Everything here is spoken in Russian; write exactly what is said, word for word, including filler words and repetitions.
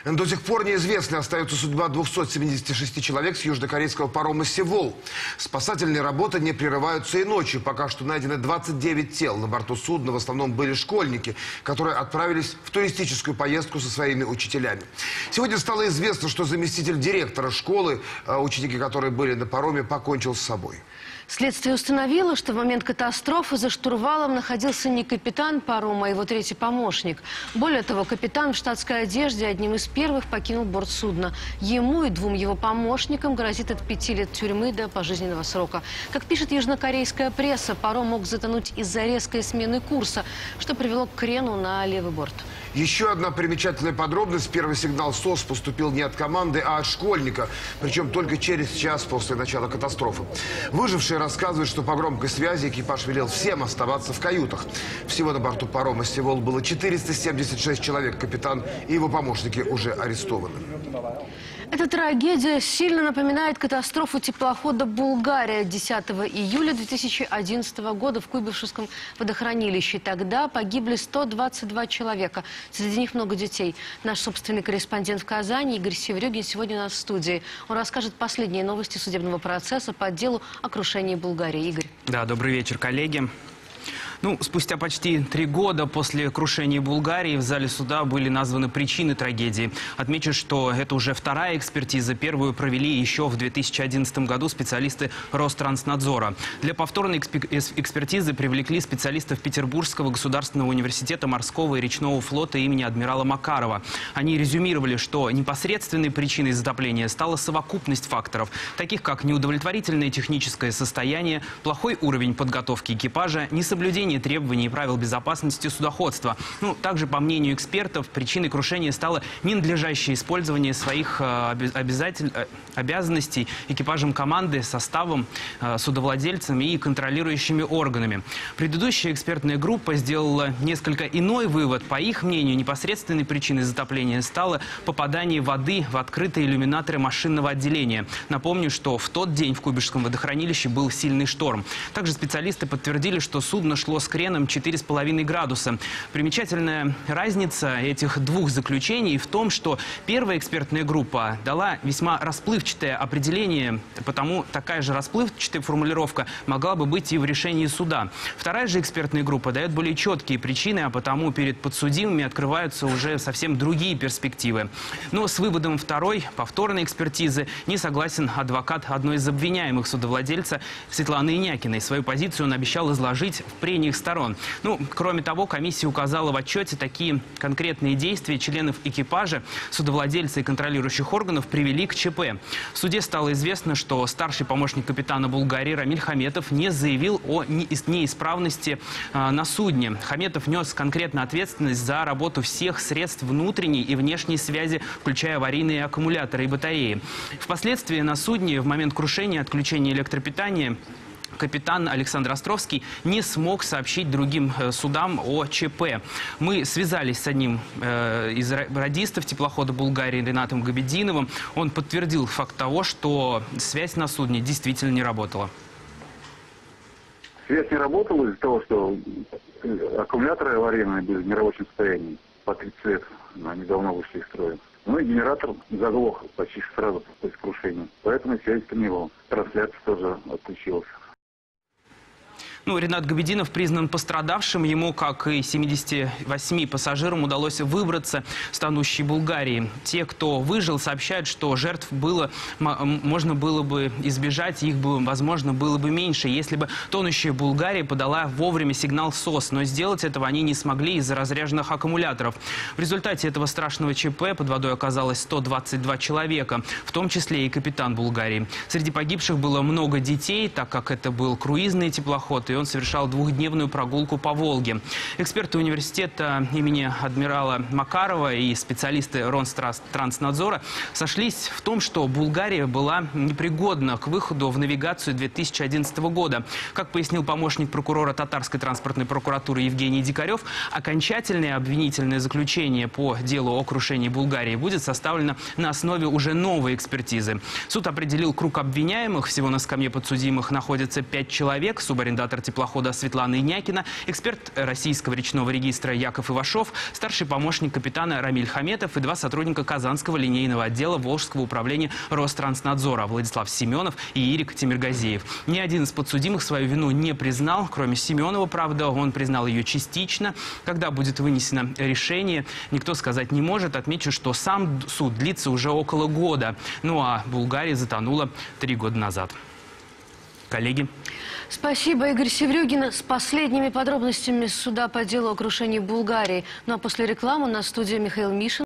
До сих пор неизвестной остается судьба двухсот семидесяти шести человек с южнокорейского парома «Севол». Спасательные работы не прерываются и ночью. Пока что найдено двадцать девять тел. На борту судна в основном были школьники, которые отправились в туристическую поездку со своими учителями. Сегодня стало известно, что заместитель директора школы, ученики, которые были на пароме, покончил с собой. Следствие установило, что в момент катастрофы за штурвалом находился не капитан парома, а его третий помощник. Более того, капитан в штатской одежде одним из первых покинул борт судна. Ему и двум его помощникам грозит от пяти лет тюрьмы до пожизненного срока. Как пишет южнокорейская пресса, паром мог затонуть из-за резкой смены курса, что привело к крену на левый борт. Еще одна примечательная подробность. Первый сигнал СОС поступил не от команды, а от школьника. Причем только через час после начала катастрофы. Выжившие рассказывают, что по громкой связи экипаж велел всем оставаться в каютах. Всего на борту парома «Севол» было четыреста семьдесят шесть человек. Капитан и его помощники уже арестованы. Эта трагедия сильно напоминает катастрофу теплохода «Булгария» десятого июля две тысячи одиннадцатого года в Куйбышевском водохранилище. Тогда погибли сто двадцать два человека. Среди них много детей. Наш собственный корреспондент в Казани Игорь Севрюгин сегодня у нас в студии. Он расскажет последние новости судебного процесса по делу о крушении «Булгарии». Игорь. Да, добрый вечер, коллеги. Ну, спустя почти три года после крушения «Булгарии» в зале суда были названы причины трагедии. Отмечу, что это уже вторая экспертиза. Первую провели еще в две тысячи одиннадцатом году специалисты Ространснадзора. Для повторной экспертизы привлекли специалистов Петербургского государственного университета морского и речного флота имени адмирала Макарова. Они резюмировали, что непосредственной причиной затопления стала совокупность факторов, таких как неудовлетворительное техническое состояние, плохой уровень подготовки экипажа, несоблюдение требований и правил безопасности судоходства. Ну, также, по мнению экспертов, причиной крушения стало ненадлежащее использование своих э, обязатель... э, обязанностей экипажем команды, составом, э, судовладельцами и контролирующими органами. Предыдущая экспертная группа сделала несколько иной вывод. По их мнению, непосредственной причиной затопления стало попадание воды в открытые иллюминаторы машинного отделения. Напомню, что в тот день в Куйбышевском водохранилище был сильный шторм. Также специалисты подтвердили, что судно шло с креном четыре с половиной градуса. Примечательная разница этих двух заключений в том, что первая экспертная группа дала весьма расплывчатое определение, потому такая же расплывчатая формулировка могла бы быть и в решении суда. Вторая же экспертная группа дает более четкие причины, а потому перед подсудимыми открываются уже совсем другие перспективы. Но с выводом второй, повторной экспертизы, не согласен адвокат одной из обвиняемых, судовладельца Светланы Инякиной. Свою позицию он обещал изложить в прениях сторон. Ну, кроме того, комиссия указала в отчете, такие конкретные действия членов экипажа, судовладельца и контролирующих органов привели к ЧП. В суде стало известно, что старший помощник капитана «Булгарии» Рамиль Хаметов не заявил о неисправности э, на судне. Хаметов нес конкретно ответственность за работу всех средств внутренней и внешней связи, включая аварийные аккумуляторы и батареи. Впоследствии на судне в момент крушения отключения электропитания капитан Александр Островский не смог сообщить другим э, судам о ЧП. Мы связались с одним э, из радистов теплохода «Булгарии» Ринатом Габидиновым. Он подтвердил факт того, что связь на судне действительно не работала. Связь не работала из-за того, что аккумуляторы аварийные были в нерабочем состоянии. По тридцать лет они давно вышли из строя. Ну и генератор заглох почти сразу после крушения. Поэтому связи-то не было. Трансляция тоже отключилась. Ну, Ринат Габидинов признан пострадавшим. Ему, как и семидесяти восьми пассажирам, удалось выбраться с тонущей «Булгарии». Те, кто выжил, сообщают, что жертв было, можно было бы избежать, их бы, возможно, было бы меньше, если бы тонущая «Булгария» подала вовремя сигнал СОС. Но сделать этого они не смогли из-за разряженных аккумуляторов. В результате этого страшного ЧП под водой оказалось сто двадцать два человека, в том числе и капитан «Булгарии». Среди погибших было много детей, так как это был круизный теплоход, и он совершал двухдневную прогулку по Волге. Эксперты университета имени адмирала Макарова и специалисты Ространснадзора сошлись в том, что «Булгария» была непригодна к выходу в навигацию две тысячи одиннадцатого года. Как пояснил помощник прокурора Татарской транспортной прокуратуры Евгений Дикарев, окончательное обвинительное заключение по делу о крушении «Булгарии» будет составлено на основе уже новой экспертизы. Суд определил круг обвиняемых. Всего на скамье подсудимых находится пять человек. Субарендатор теплохода Светлана Инякина, эксперт российского речного регистра Яков Ивашов, старший помощник капитана Рамиль Хаметов и два сотрудника Казанского линейного отдела Волжского управления Ространснадзора Владислав Семенов и Ирик Тимиргазеев. Ни один из подсудимых свою вину не признал, кроме Семенова, правда, он признал ее частично. Когда будет вынесено решение, никто сказать не может. Отмечу, что сам суд длится уже около года. Ну а Булгария затонула три года назад. Коллеги. Спасибо, Игорь Севрюгин. С последними подробностями суда по делу о крушении Булгарии. Ну а после рекламы на студии Михаил Мишин.